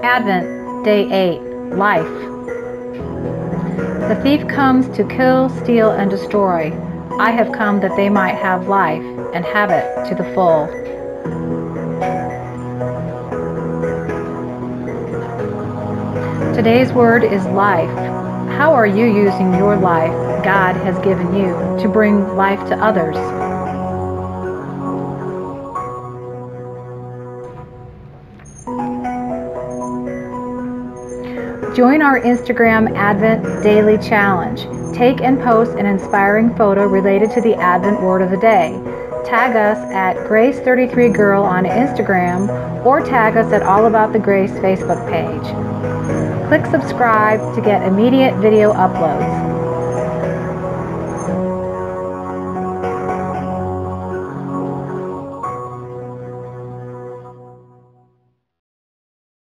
Advent, Day 8, Life. The thief comes to kill, steal, and destroy. I have come that they might have life, and have it to the full. Today's word is life. How are you using your life God has given you to bring life to others? Join our Instagram Advent Daily Challenge. Take and post an inspiring photo related to the Advent Word of the Day. Tag us at Grace33Girl on Instagram or tag us at All About the Grace Facebook page. Click subscribe to get immediate video uploads.